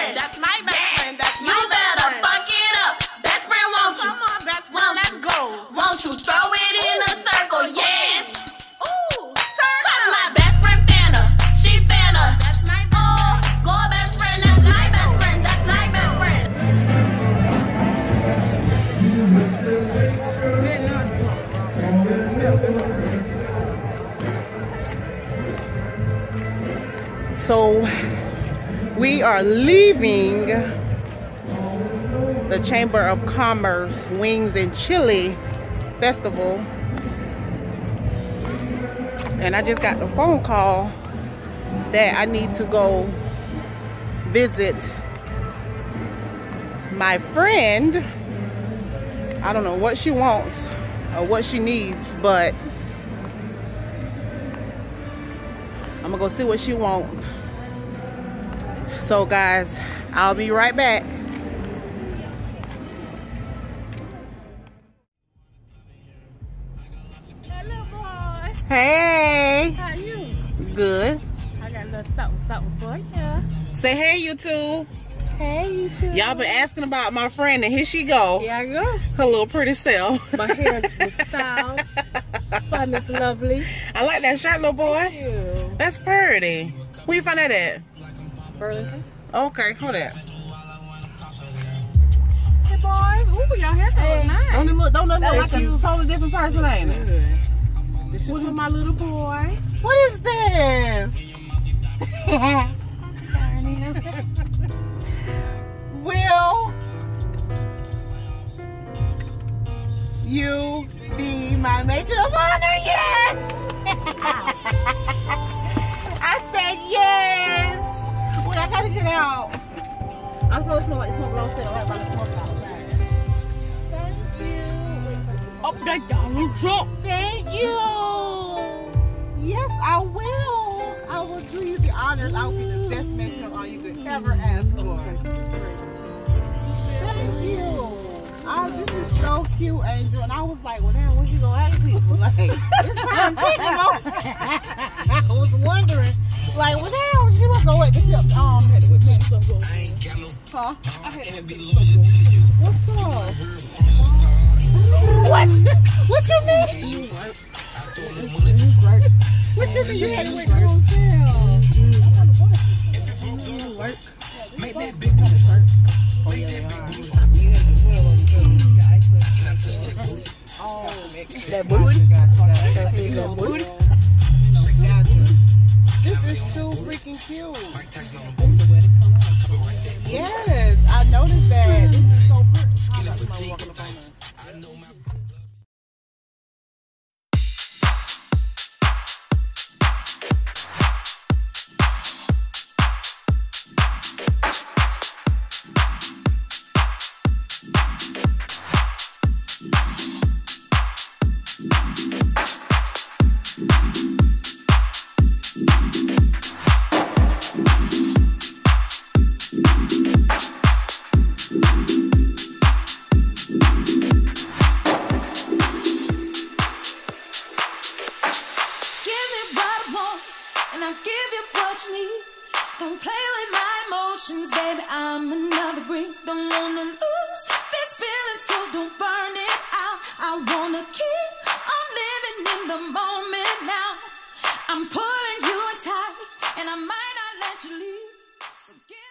friend. That's my best friend. That's my You best better friend. fuck it up. Best friend, won't you? Come on, best friend, let's go. Won't you throw it in a circle? Yes. Ooh, turn Cause up. my best friend Fanta, she Fanta. That's my best friend. Go best friend, that's my best friend. That's my best friend. So we are leaving the Chamber of Commerce Wings and Chili Festival, and I just got the phone call that I need to go visit my friend. I don't know what she wants or what she needs, but I'm gonna go see what she wants. So guys, I'll be right back. Hello, boy. Hey. How you? Good. I got a little something for you. Say hey, you two. Hey, you too. Y'all been asking about my friend, and here she go. Here I go. Her little pretty self. My hair is styled. Fun is lovely. I like that shirt, little boy. Thank you. That's pretty. Where you find that at? Burlington. Okay, hold that. Hey, boy. Ooh, your haircut is nice. Don't it look like Thank you. a totally different person, ain't it? This is for my little boy. What is this? Will you be my matron of honor? Yes! I said yes! Wait, I gotta get out. I'm supposed to smell like smoke roast right by the smoke outside. Thank you. Up that Donald Trump. Thank you. Yes, I will. I will do you the honors. I will be the best matron of honor you could ever ask for. Thank you. Oh, this is so cute, Angel. And I was like, well, now what you gonna ask people? Like, this time taking over. I was wondering, like, well, now she must go at the tip. I had to whip me. Huh? I had to whip me. What's up? What? What you mean? What you mean you had to wait your own self? Make that big booty work. Oh, yeah. Oh, that booty? That booty? This is too freaking cute. Yes, I noticed that. This is so pretty. I got somebody walking up on us. Don't play with my emotions, baby, I'm another brick. Don't wanna lose this feeling, so don't burn it out. I wanna keep on living in the moment now. I'm pulling you in tight, and I might not let you leave, so give